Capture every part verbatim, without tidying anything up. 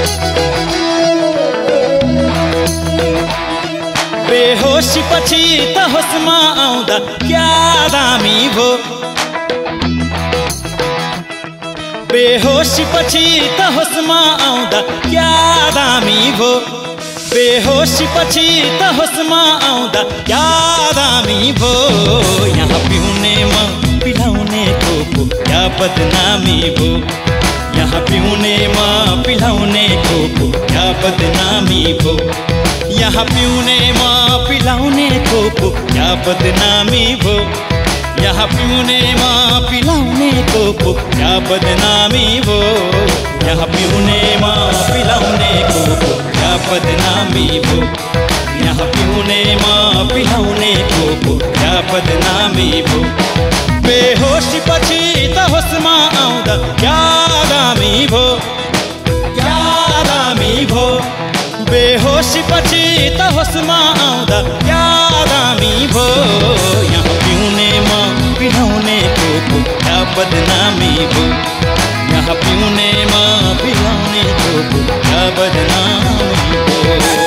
बेहोसी पछि त होसमा आउँदा क्या दामी भो। बेहोसी पछि त होसमा आउँदा क्या दामी भो। बेहोसी पछि त होसमा आउँदा क्या दामी भो। यहाँ पिउनेमा पिलाउनेको पो क्या बदनामी भो। यहाँ पिउनेमा पिलाउनेको पो क्या बदनामी भो। यहाँ पिउनेमा पिलाउनेको पो क्या बदनामी भो। यहाँ पिउनेमा पिलाउनेको पो क्या बदनामी भो। यहाँ पिउनेमा पिलाउनेको पो क्या बदनामी भो। यहाँ पिउनेमा पिलाउनेको पो क्या बदनामी भो। बेहोसी पछि त होसमा आउँदा क्या दामी भो। क्या दामी भो। बेहोसी पछि त होसमा आउँदा क्या दामी भो। यहाँ पिउनेमा पिलाउनेको पो क्या बदनामी भो। यहाँ पिउनेमा पिलाउनेको पो क्या बदनामी भो।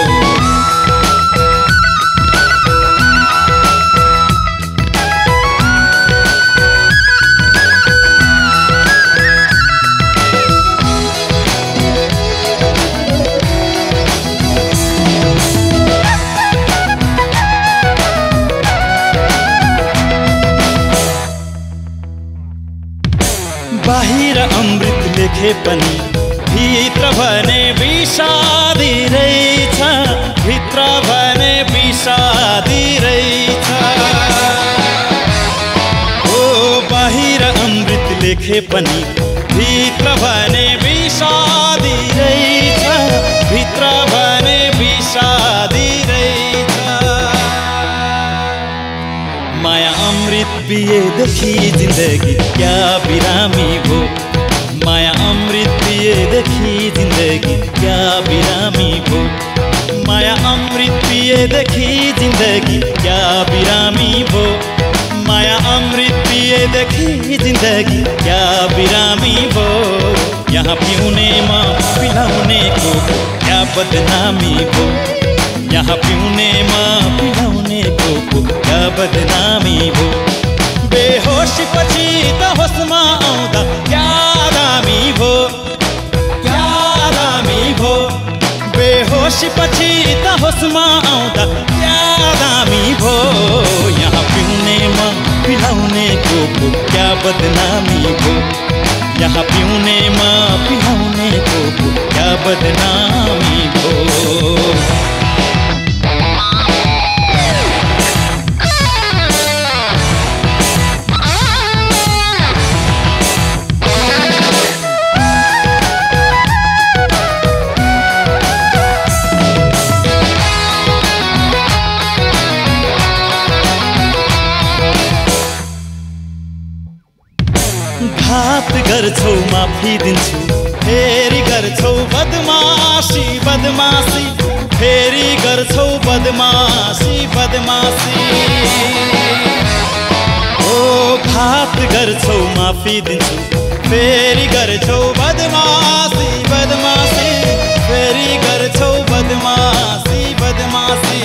बाहिर अमृत लेखे पनि भित्र भने विषादी रहेछ। भित्र भने विषादी रहेछ। ओ बाहिर अमृत लेखे पनि भित्र भने विषादी रहेछ। भित्र भने विषादी रहेछ। माया अमृत पिएदेखि जिन्दगी क्या बिरामी भो। माया अमृत पिएदेखि जिन्दगी क्या बिरामी भो। माया अमृत पिएदेखि जिन्दगी क्या बिरामी भो। माया अमृत पिएदेखि जिन्दगी क्या बिरामी भो। यहाँ पिउनेमा पिलाउनेको क्या बदनामी भो। यहाँ पिउनेमा पिलाउनेको पो क्या बदनामी भो। बेहोसी पछि त होसमा आउँदा क्या दामी भो। क्या दामी भो। बेहोसी पछि त होसमा आउँदा क्या दामी भो। यहाँ पिउनेमा पिलाउनेको पो क्या बदनामी भो। यहाँ पिउनेमा पिलाउनेको पो क्या बदनामी भो। घात गर्छौ माफी दिन्छु फेरि गर्छौ बदमासी बदमासी। फेरि गर्छौ बदमासी बदमासी। ओ घात गर्छौ माफी दिन्छु फेरि गर्छौ बदमासी बदमासी। फेरि गर्छौ बदमासी बदमासी।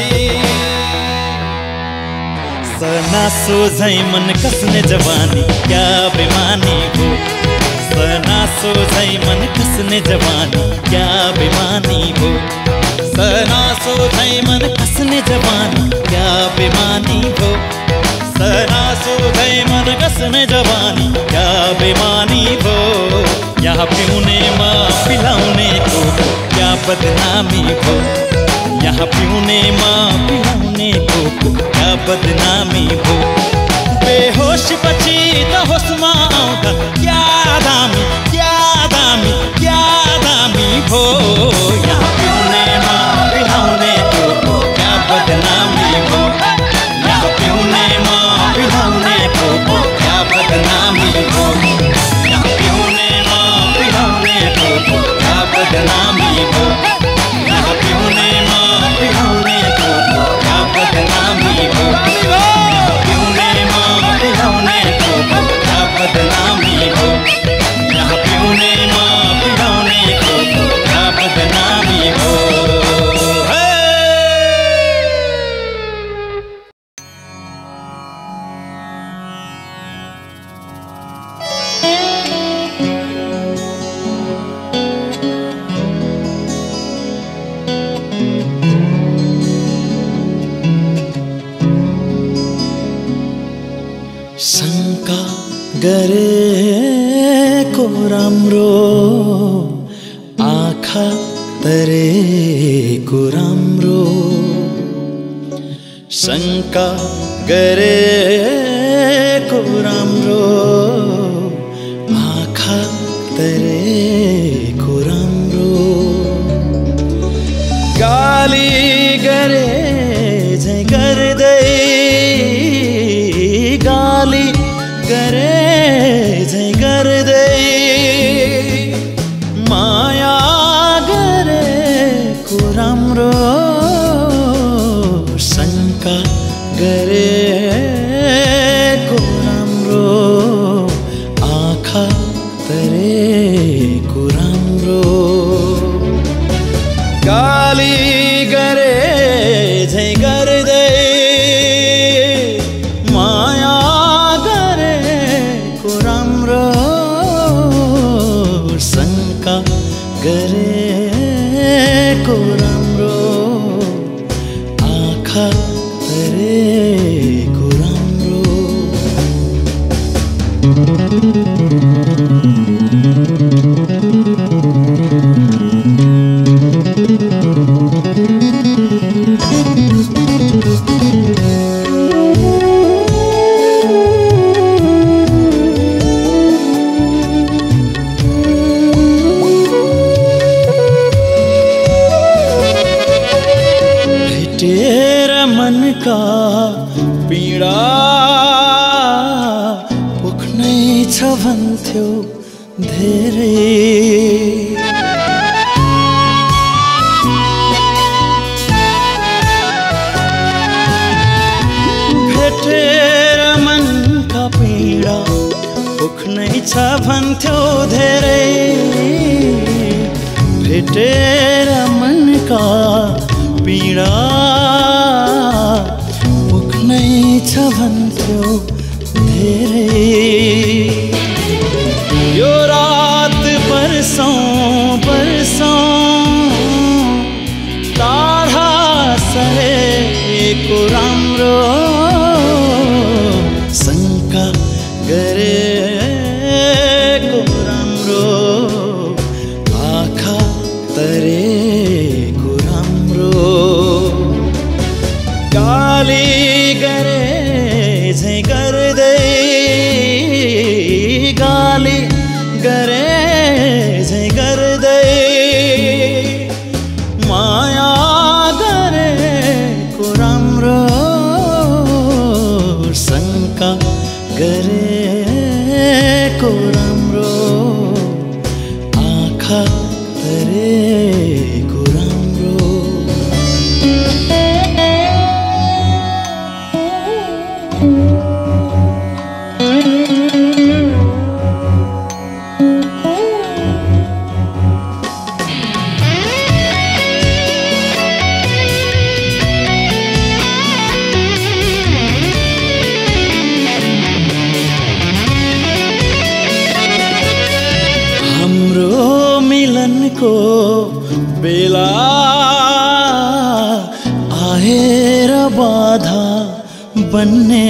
सना सोझै मन कसने जवानी क्या बेमानी भो। सना सोझै मन कसने जवानी क्या बेमानी भो। सना सोझै मन कसने जवानी क्या बेमानी भो। सना सोझै मन कसने जवानी क्या बेमानी भो। यहाँ पिउनेमा पिलाउनेको क्या बदनामी भो। यहाँ पिउनेमा पिलाउनेको पो क्या बदनामी भो। बेहोसी पछि त होसमा आउँदा क्या दामी क्या दामी क्या दामी भो। यहाँ पिउनेमा पिलाउनेको पो क्या बदनामी भो। यहाँ पिउनेमा पिलाउनेको पो क्या बदनामी भो। यहाँ पिउनेमा पिलाउनेको पो क्या बदनामी भो। यहाँ पिउनेमा पिलाउनेको पो क्या बदनामी भो। यहाँ पिउनेमा पिलाउनेको पो क्या बदनामी भो। यहाँ पिउनेमा पिलाउनेको पो क्या बदनामी गरेको राम्रो आँखा तरेको राम्रो शङ्का गरेको राम्रो आँखा तरेको राम्रो गाली गरे झै गर्दै गाली गरे झै गर्दै माया गरेको राम्रो शङ्का गरेको राम्रो आँखा तरेको राम्रो गाली गरे झै गर्दै माया गरेको राम्रो शङ्का गरेको राम्रो आँखा तरेको राम्रो भेटेर मनका पीडा पुग्नै छ भन्थ्यो धेरै भेटेर मनका पीडा पुग्नै छ भन्थ्यो धेरै भेटेर मनका पीडा पुग्नै छ भन्थ्यो धेरै यो रात वर्षौं वर्षौं टाढा सहेको राम्रो शङ्का गरेको राम्रो आँखा तरेको राम्रो गाली गरे झै गर्दै गाली गरे झै गर्दै माया गरेको राम्रो शङ्का गरेको राम्रो आँखा तरेको राम्रो हाम्रो मिलनको बेला आएर बाधा बन्ने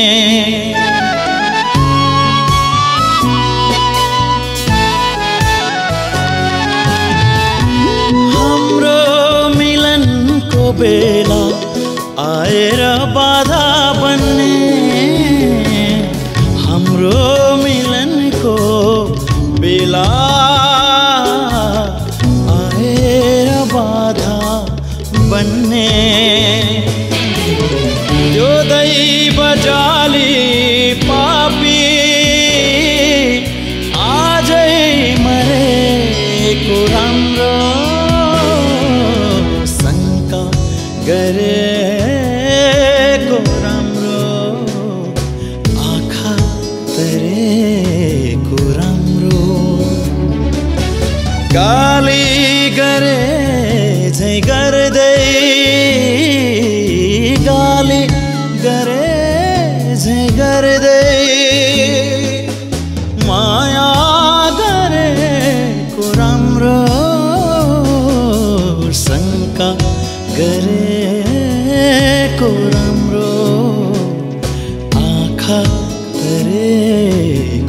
हाम्रो मिलनको बेला आएर बाधा बन्ने हाम्रो मिलनको बेला आएर बाधा बन्ने त्यो दैव जाली पापी आजै मरेको राम्रो शङ्का गरेको राम्रो आँखा तरेको राम्रो गाली गरे झै गर्दै गाली गरे झै गर्दै माया गरेको राम्रो शङ्का गरेको राम्रो आँखा तरेको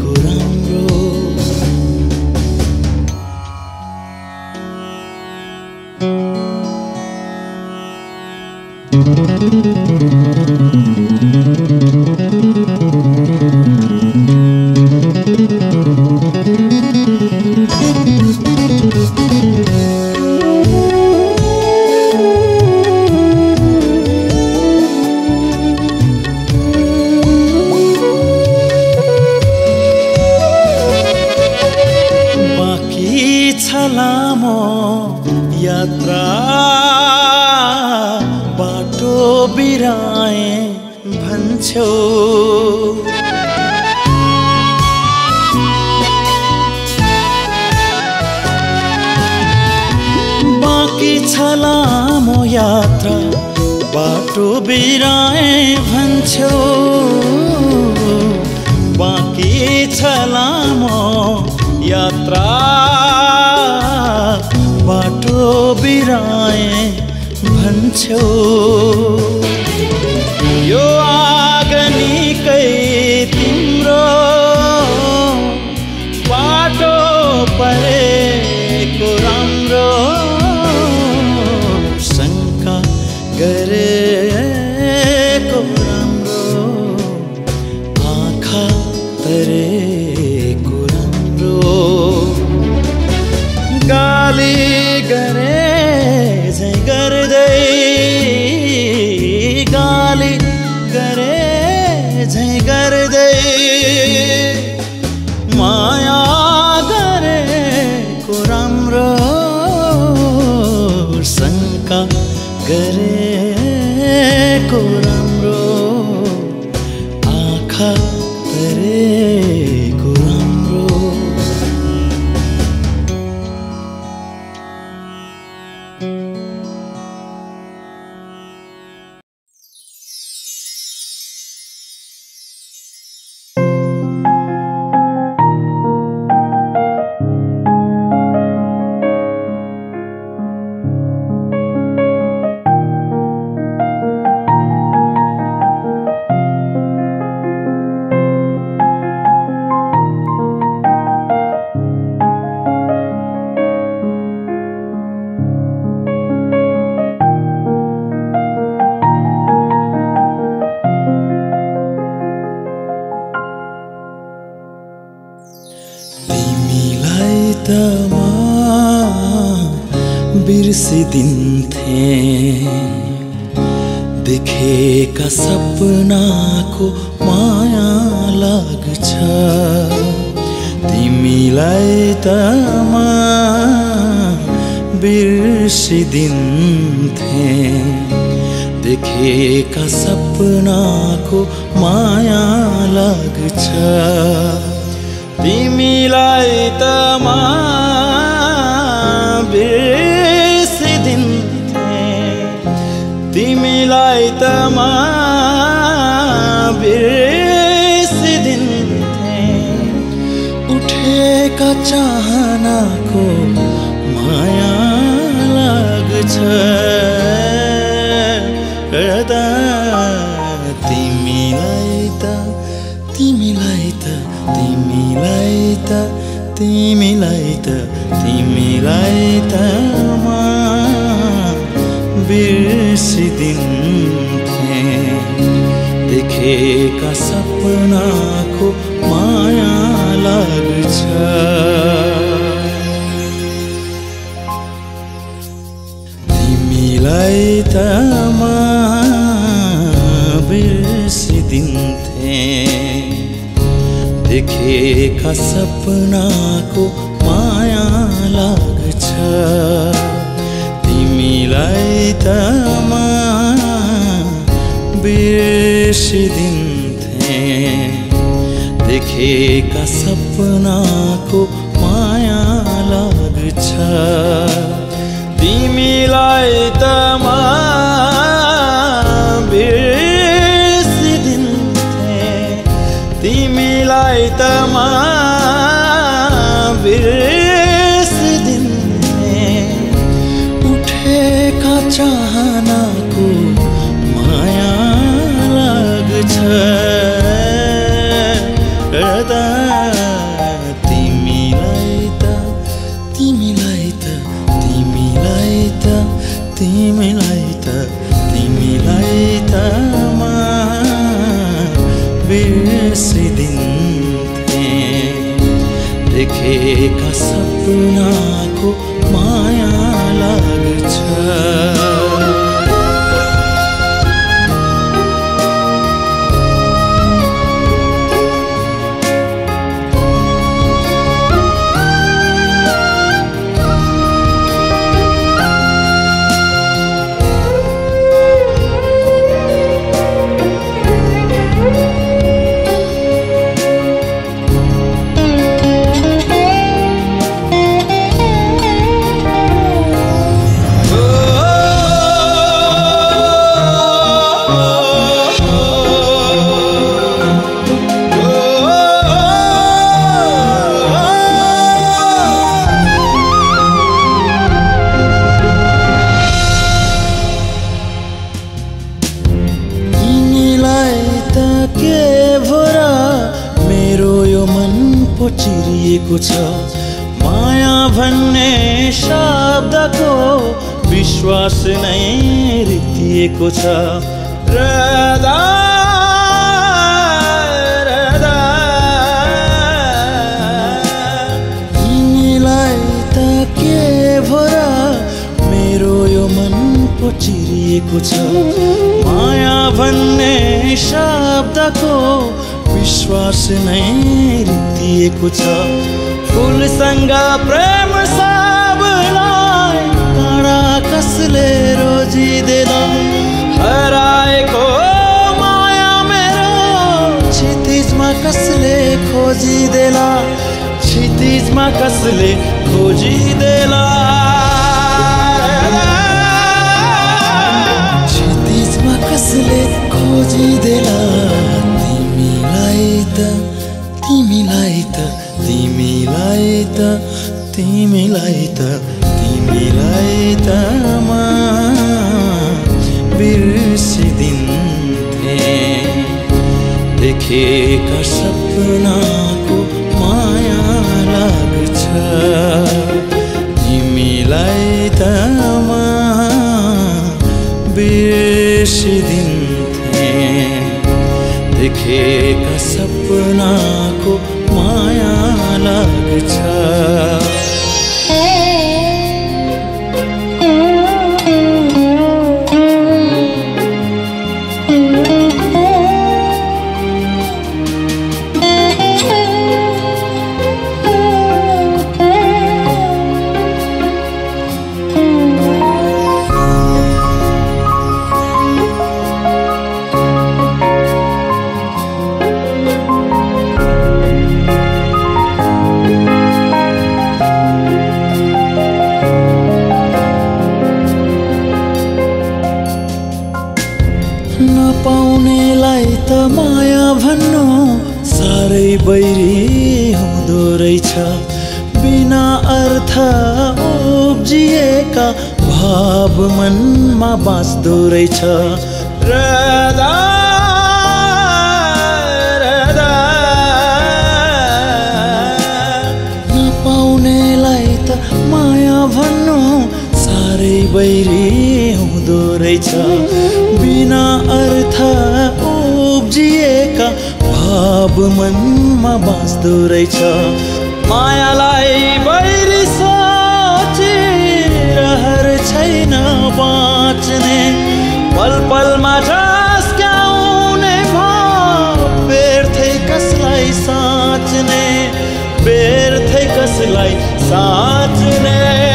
लामो यात्रा बाटो बिराए भन्छौ बाँकी छ लामो यात्रा बाटो बिराए भन्छौ बाँकी छ लामो यात्रा बाटो बिराए भन्छौ यो आगनीकै तिम्रो बाटो परेको राम्रो शङ्का गरेको राम्रो आँखा तरेको राम्रो गाली गरे झै गर्दै गाली गरे झै गर्दै माया गरेको राम्रो शङ्का गरेको राम्रो आँखा तरेको राम्रो बिर्सिदिन्थे देखेका सपनाको माया लाग्छ तिमीलाई त म बिर्सिदिन्थे देखेका सपनाको माया लाग्छ तिमीलाई त म बिर्सिदिन्थे तिमीलाई त म बिर्सिदिन्थे उठेका चाहनाको माया लाग्छ तिमीलाई त तिमीलाई त तिमीलाई त तिमीलाई त तिमीलाई त म बिर्सिदिन्थे देखेका सपनाको माया लाग्छ तिमीलाई त म बिर्सिदिन्थे देखेका सपनाको माया लाग्छ तिमीलाई त म बिर्सिदिन्थे देखेका सपनाको माया लाग्छ तिमीलाई त म बिर्सिदिन्थे तिमीलाई त म बिर्सिदिन्थे उठेका चाहनाको माया लाग्छ तिमीलाई त तिमीलाई त तिमीलाई त तिमीलाई त तिमीलाई त म बिर्सिदिन्थे। देखेका सपनाको माया लाग्छ। चिरिएको छ माया भन्ने शब्दको विश्वास नै रित्तिएको छ। रदा रदा यिनीलाई त के भरा मेरो यो मन पो चिरिएको छ माया भन्ने शब्दको विश्वास नै रित्तिएको छ। फुलसँग प्रेम सबलाई काँडा कसले रोजिदेला हराएको माया मेरो क्षितिजमा कसले खोजिदेला क्षितिजमा कसले खोजिदेला क्षितिजमा कसले खोजिदेला। तिमीलाई त तिमीलाई त तिमीलाई त तिमीलाई त म बिर्सिदिन्थे। देखेका सपनाको माया लाग्छ। तिमीलाई त म बिर्सिदिन्थे। देखेका सपनाको माया लाग्छ। नपाउनेलाई त माया भन्नु साह्रै बैरी हुँदो रहेछ। बिना अर्थ उब्जिएका भाव मनमा बाँच्दो रहेछ। रदा रदा नपाउनेलाई त माया भन्नु साह्रै बैरी हुँदो रहेछ। बिना अर्थ उब्जिएका भाव मनमा बाँच्दो रहेछ। मायालाई बैरी सोची रहर छैन बाँच्ने पल पलमा झस्क्याउने भाव बेर्थै कसलाई साँच्ने बेर्थै कसलाई साँच्ने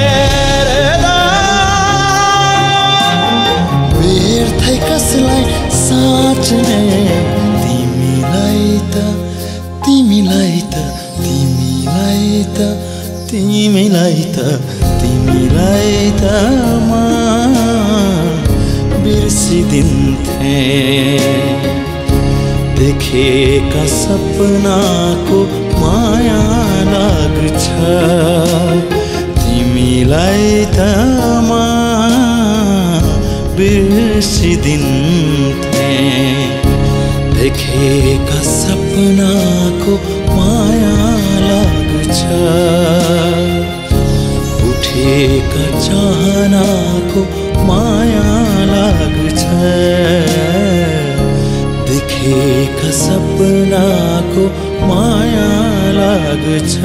कसलाई साँच्ने। तिमीलाई त तिमीलाई त तिमीलाई त तिमीलाई त तिमीलाई त म बिर्सिदिन्थे। देखेका सपनाको माया लाग्छ। तिमीलाई त म बिर्सिदिन्थे। देखेका सपनाको माया लाग्छ। उठेका चाहनाको माया लाग्छ, देखेका सपनाको माया लाग्छ।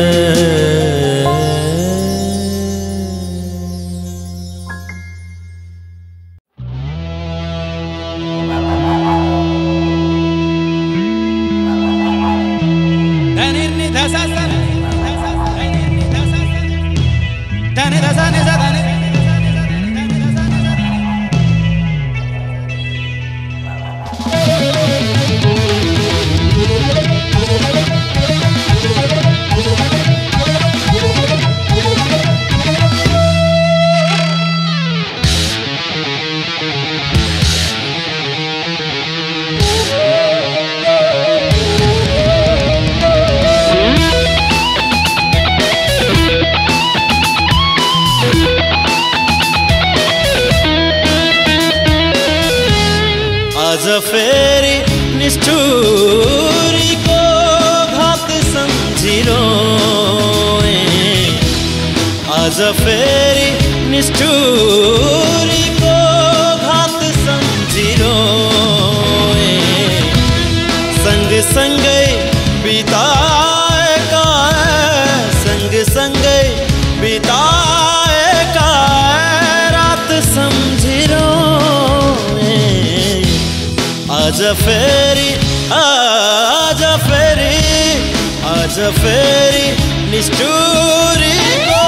आज फेरि निष्ठुरीको घात सम्झिरोए, आज फेरि निष्ठुरीको घात सम्झिरोए। सँगसँगै बिताएका सँगसँगै बिताएका रात सम्झिरोए। आज फेरि आज फेरि आज फेरि निष्ठुरीको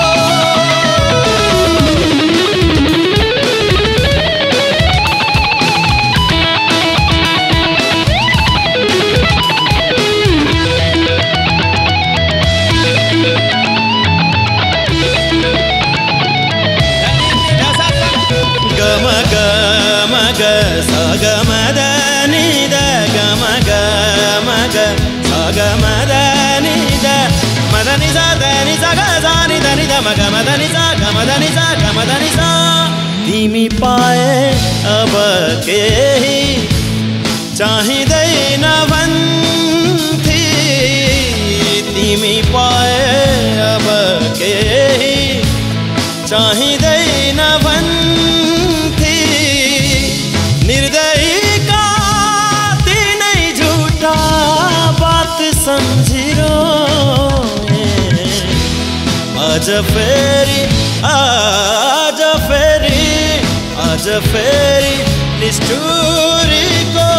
गम गम ग स ग म द नि द गम गम ग स ग म द नि द म द नि स द नि स ग स नि द नि द म ग म द नि स ग म द नि स ग म द नि स। तिमी पाए अब केही चाहिँदैन भन्थे, तिमी पाए अब केही चाहिँदैन भन्थे। निर्दयीका तिनै झुटा बात सम्झिरोए। आज फेरि आज फेरि आज फेरि निष्ठुरीको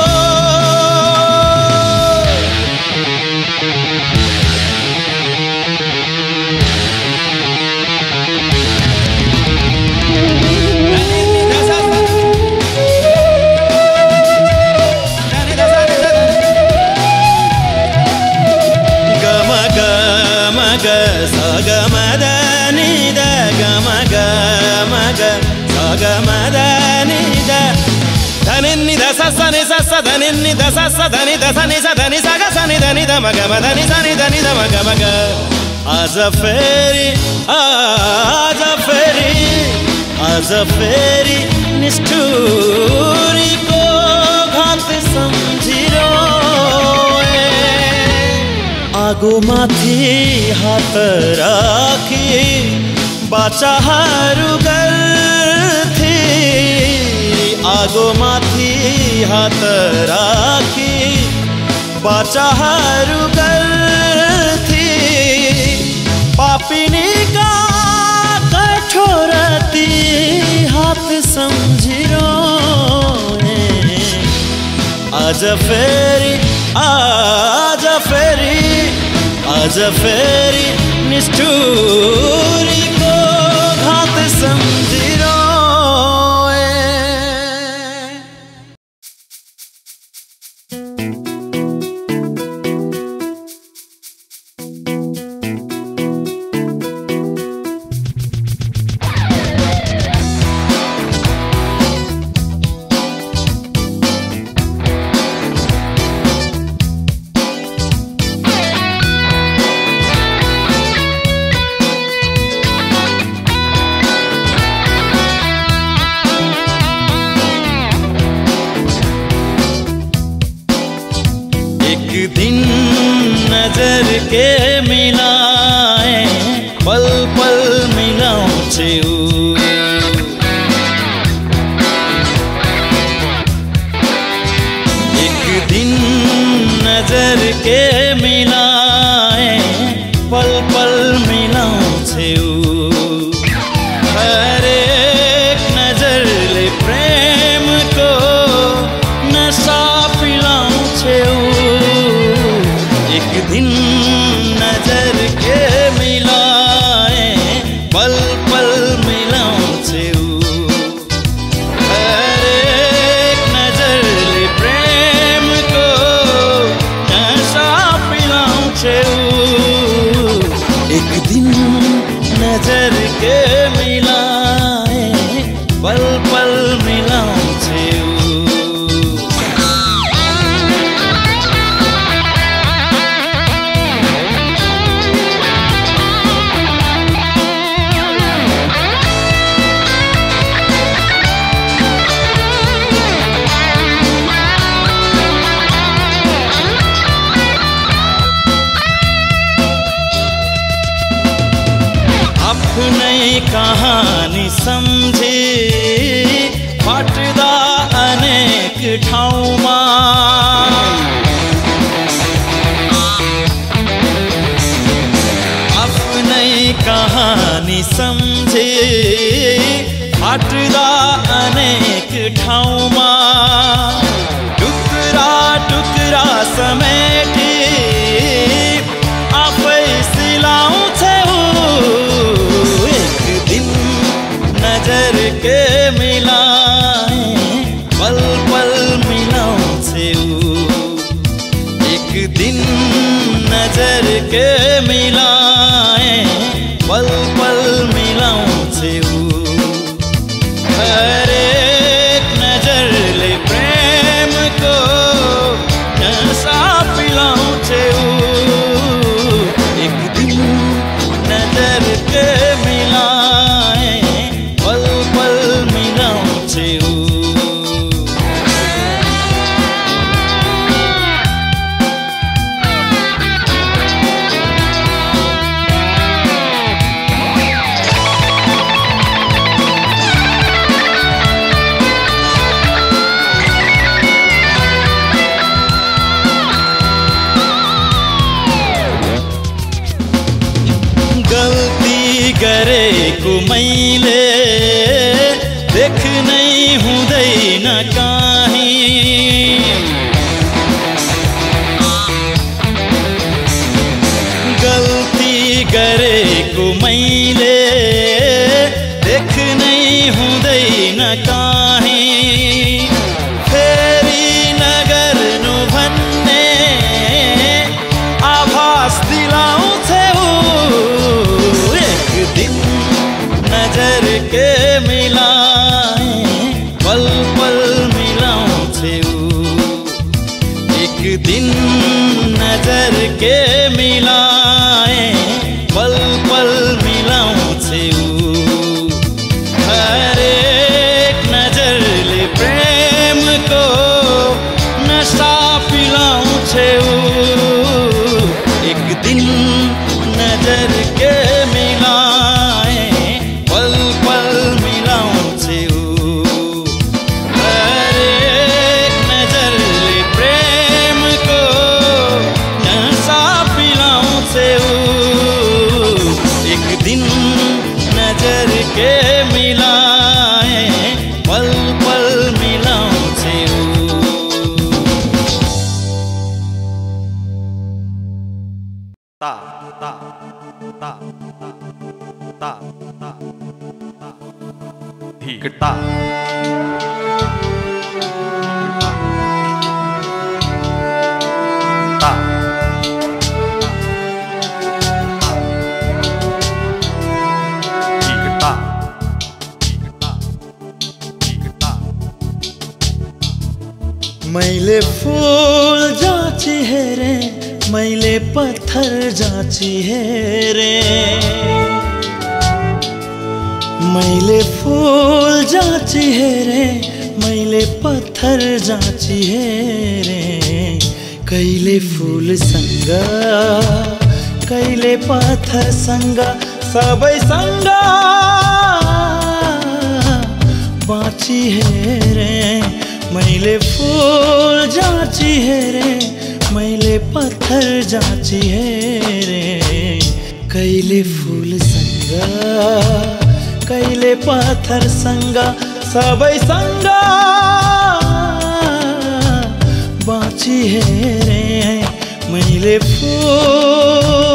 ग स ग म द नि द ग म ग म ग स ग म द नि द ध नि नि ध स स नि स स ध नि नि ध स स ध नि ध स नि स ध नि स ग स नि ध नि ध म ग म ध नि स नि ध नि ध म ग म ग। आज फेरि आज फेरि आज फेरि निष्ठुरीको घात सम्झिरोए। आगो माथि हात राखी बाचाहरू गर्थे, आगो माथि हात राखी बाचाहरू गर्थे। पापिनीका कठोरती हात सम्झिरोए। आज फेरि आज फेरि आज फेरि निष्ठुरीको घात सम्झिरोए। नजर के मिलाए पल पल मिलाउँछु, कहानी सम्झे फाट्दा अनेक ठाउँमा आफ्नै कहानी सम्झे फाट्दा अनेक ठाउँमा टुक्रा टुक्रा समेटी आफै सिलाउँछौ एक दिन नजर के मिलाए पल पल मिलाउँछौ एक दिन नजर के मिलाए पल पल मिलाउँछौ हरेक नजरले प्रेमको नशा पिलाउँछौ एक दिन नजर के मिलाए पल पल मिलाउँछौ गरेको मैले देख्नै हुँदैन काहीँ गल्ती गरेको मैले देख्नै हुँदैन काहीँ फेरि नगर्नु भन्ने आभास दिलाउँछौ नजर के मिलाए पल पल मिलाउँछौ एक दिन नजर के मिलाए पल पल मिलाउँछौ हरेक नजरले प्रेमको नशा पिलाउँछौ एक दिन नजर के मिलाए पल पल मिलाउँछौ हरेक नजरले प्रेमको नशा पिलाउँछौ एक दिन नजर के मिलाए पल पल मिलाउँछौ ता ता ता ता ता ता ता मैले फूल जाँची हेरे मैले पत्थर जाँची हेरे मैले फूल जाँची हेरे मैले पत्थर जाँची हेरे कहिले फूलसँग कहिले पत्थरसँग सबैसँग बाँची हेरे मैले फूल जाँची हेरे मैले पत्थर जाँची हेरे कहिले फूलसँग कहिले पत्थरसँग सबैसँग बाँची हेरे मैले फूल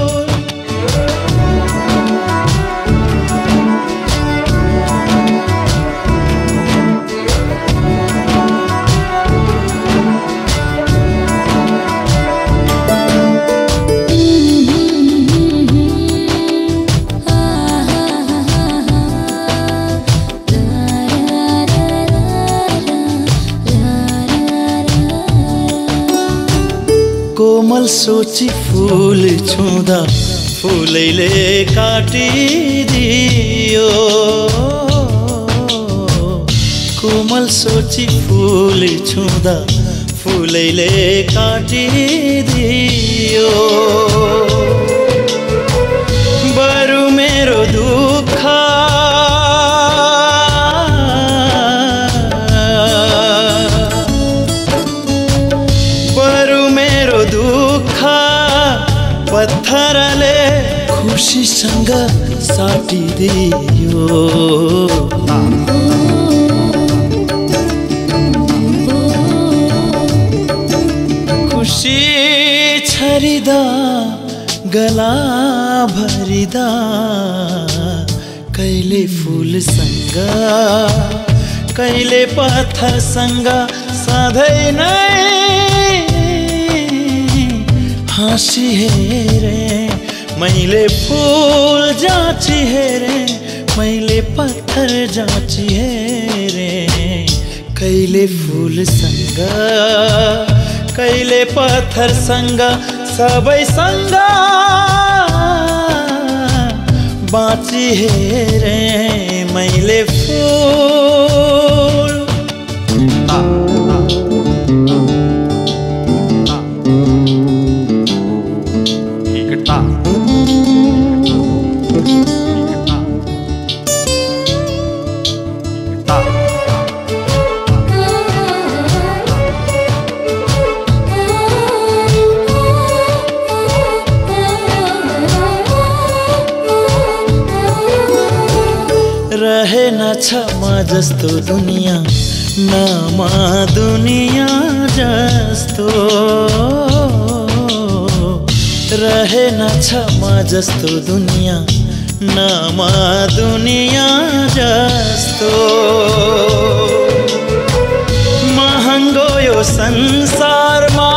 कोमल सोची फूल छुँदा फूलैले काटिदियो कोमल सोची फूल छुँदा फूलैले काटिदियो बरु मेरो दुःख बरु मेरो दुःख पत्थरले खुसीसँग साटिदियो। खुसी छरिदा गला भरिदा कहिले फुलसँग कहिले पत्थरसँग सधैँ नै हाँसी हेरे मैले फूल जाँची हेरे मैले पत्थर जाँची हेरे कहिले फूलसँग कहिले पत्थरसँग सबैसँग बाँची हेरे मैले फूल। रहेन छ म जस्तो दुनियाँ नमा दुनियाँ जस्तो रहेन छ म जस्तो दुनियाँ नमा दुनियाँ जस्तो महँगो यो संसारमा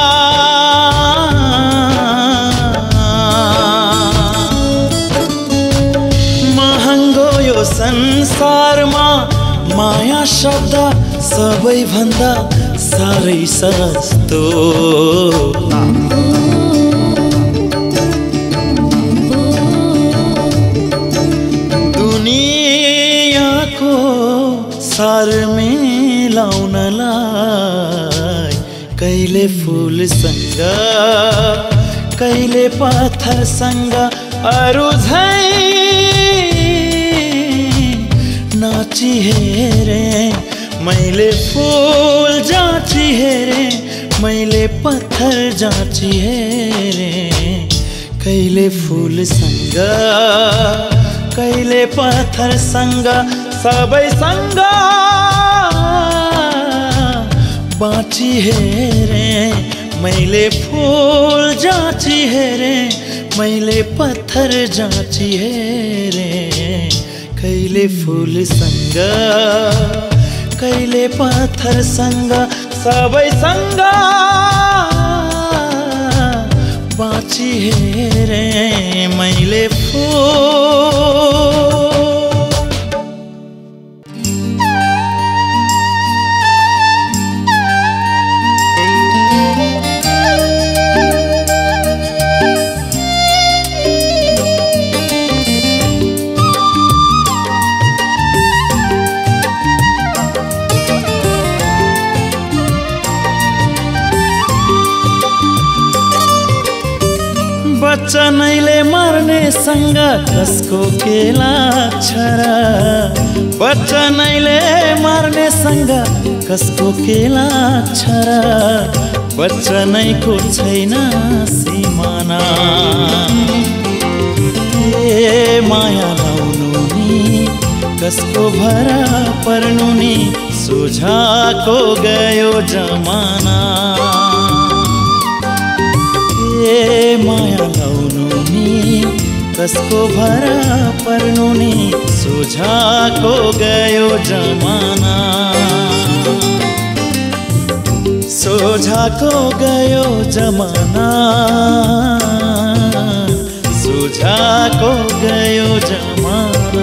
संसारमा माया शब्द सबैभन्दा साह्रै सस्तो। दुनियाँको सार मिलाउनलाई कहिले फुलसँग कहिले पत्थरसँग अरू झै नाची हेरे मैले फूल जाँची हेरे मैले पत्थर जाँची हेरे कहिले फूलसँग कहिले पत्थरसँग सबैसँग बाँची हेरे मैले फूल जाँची हेरे मैले पत्थर जाँची हेरे कहिले फूलसँग कहिले पत्थरसँग सबैसँग बाँची हेरे मैले फूल। बच्चनैले मर्नेसँग कसको के लाग्छ र बच्चनैले मर्नेसँग कसको के लाग्छ र बच्चनैको छैन सिमाना ए माया लाउनु नि कसको भरा पर्नु नि सोझाको गयो जमाना ए माया लाउनु नि कसको भरा पर्नु नि सोझाको गयो जमाना सोझाको गयो जमाना सोझाको गयो जमाना।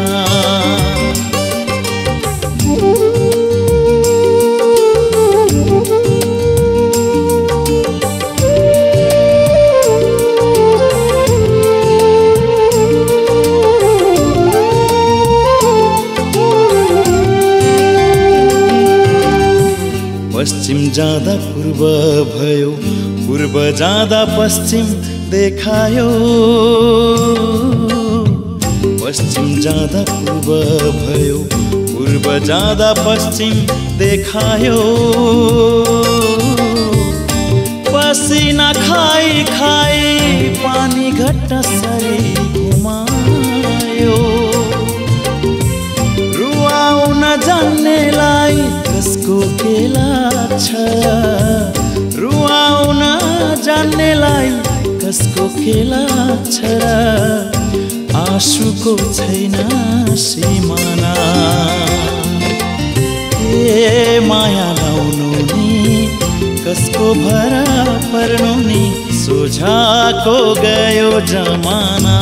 पश्चिम जाँदा पूर्व भयो पूर्व जाँदा पश्चिम देखायो पश्चिम जाँदा पूर्व भयो, पूर्व जाँदा पश्चिम देखायो। पसिना खाई खाई पानी घट्टा सरी घुमायो। रुवाउन जान्नेलाई कसको के लाग्छ, रुवाउन जान्नेलाई कसको के लाग्छ र आँसुको छैन सिमाना। ए माया लाउनु नि कसको भरा पर्नु नि, सोझाको गयो जमाना।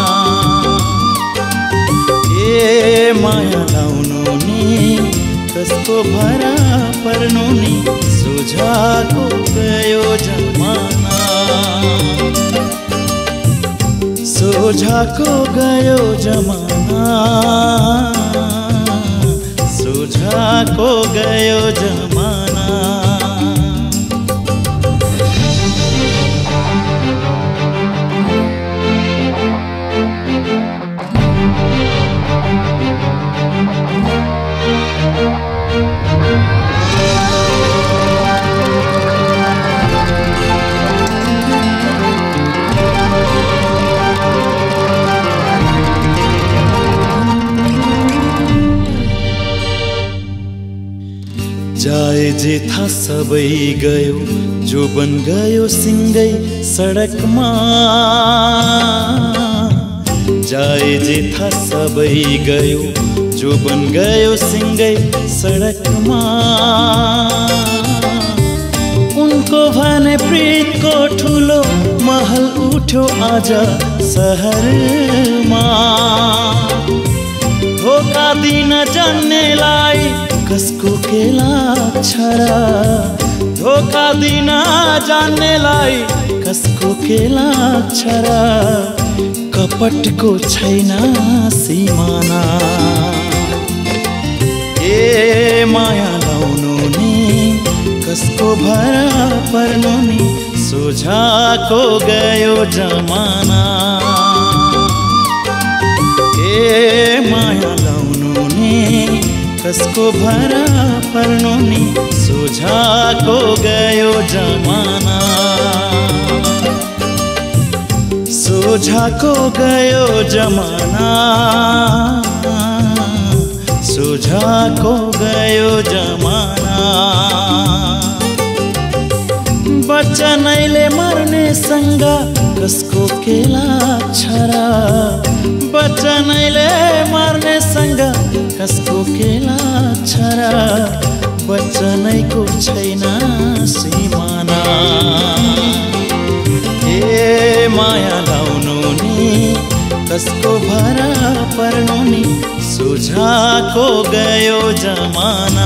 ए माया लाउनु नि कसको भरा पर्नु नि, सोझाको गयो जमाना। सोझाको गयो जमाना, सोझाको गयो जमाना। जाए जे था सबै गयो, जो बन गयो सिंगै सडकमा। जाए जे था सबै गयो, जो बन गयो सिंगै सडकमा। उनको भने प्रीतको ठुलो महल उठ्यो आज सहरमा। धोका दिन जान्नेलाई कसको के लाग्छ र, धोका दिन जान्नेलाई कसको के लाग्छ र कपटको छैन सिमाना। ए माया लाउनु नि कसको भरा पर्नु नि, सोझाको गयो जमाना। ए माया लाउनु नि कसको भरा पर्नु नि, सोझाको गयो जमाना। सोझाको गयो जमाना, सोझाको गयो जमाना। बच्चनैले मर्नेसँग कसको के लाग्छ र, बच्चनैले मर्नेसँग कसको के लाग्छ र बच्चनैको छैन सिमाना। ए माया लाउनु नि कसको भरा पर्नु नि, सोझाको गयो जमाना।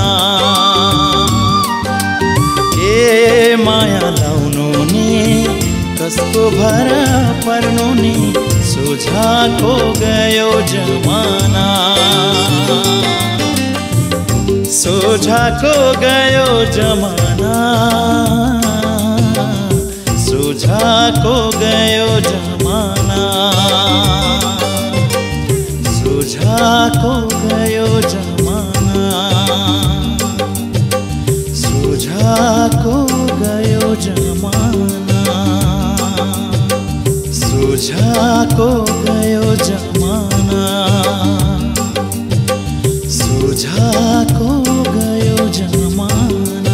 ए माया लाउनु नि कसको भरा पर्नु नि, सोझाको गयो जमाना। सोझाको गयो जमाना, सोझाको गयो जमाना। सोझाको गयो जमाना, सोझाको गयो जमाना। सोझाको गयो जमाना, सोझाको गयो जमाना।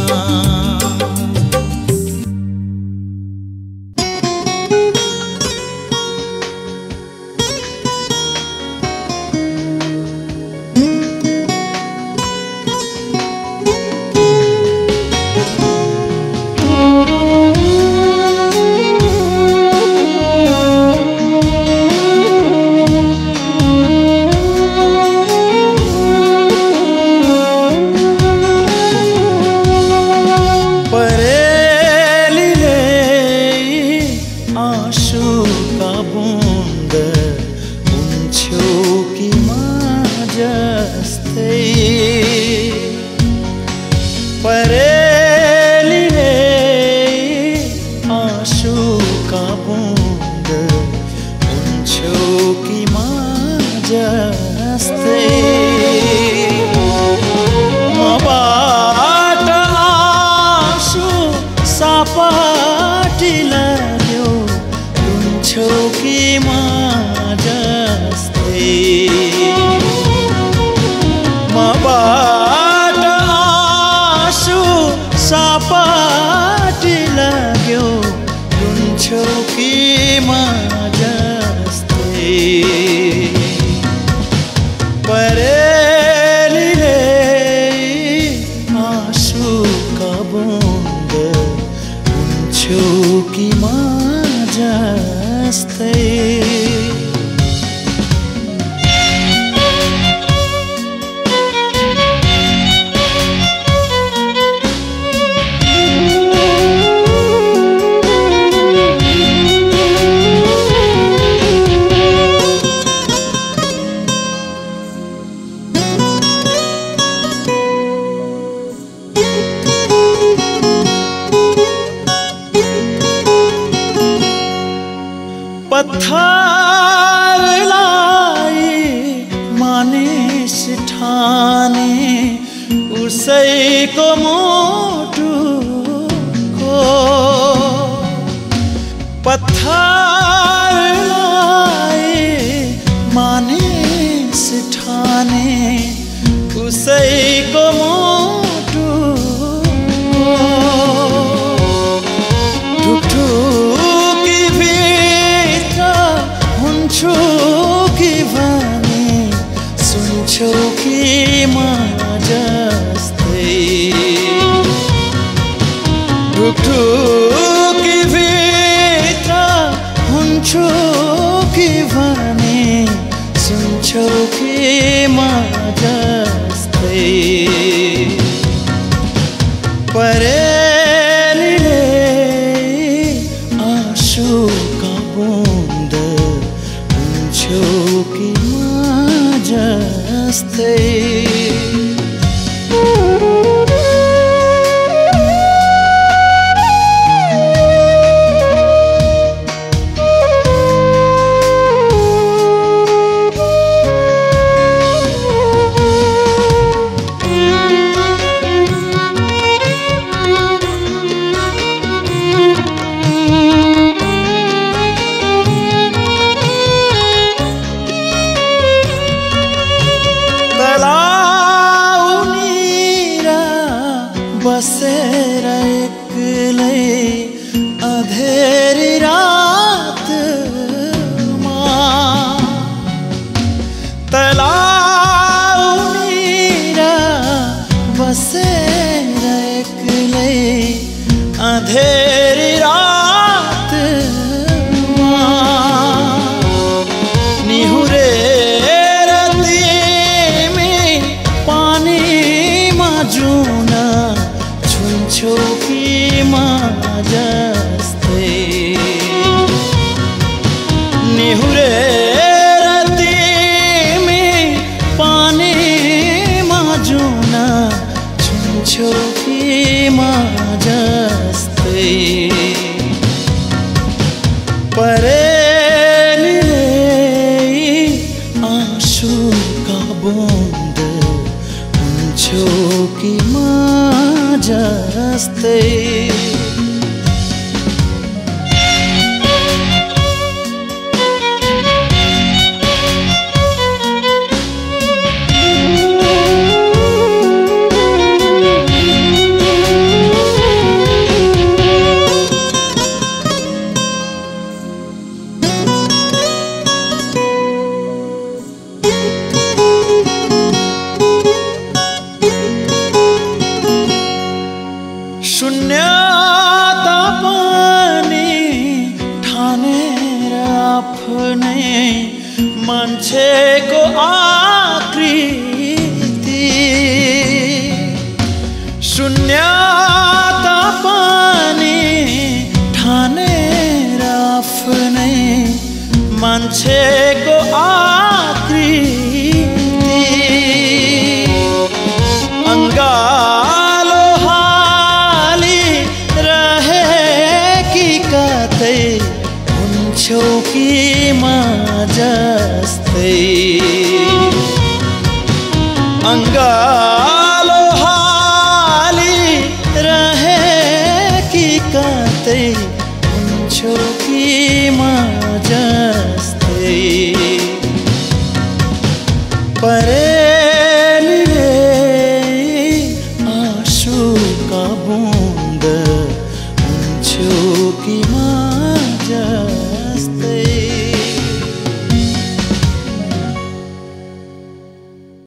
परेलीले आँसुका बुन्द हुन्छु कि म जस्तै पत्थरलाई मानिस ठाने उसैको मुटुको पत्थरलाई मानिस ठाने उसैको मुटुको ढुकढुकी हुन्छु कि भने सुन्छौ कि म जस्तै ढुकढुकी भित्र हुन्छु कि भने सुन्छौ कि म जस्तै परेलीले आँसुका बुन्द हुन्छु कि म जस्तै बसेर एक्लै अँधेरी रातमा तलाउनिर बसेर एक्लै अँधेरी रातमा निहुरेर तिमी पानीमा जुन छुन्छौ कि म जस्तै निहुरेर तिमी पानीमा जुन छुन्छौ कि म जस्तै परेलीले आँसुका बुन्द हुन्छु कि म जस्तै शून्यता पनि ठानेर आफ्नै मान्छेको आकृति शून्यता पनि ठानेर आफ्नै मान्छेको आकृति अङ्गालो हुन्छौ कि म जस्तै अङ्गालो हाली रहे कि कतै हुन्छौ कि म जस्तै परे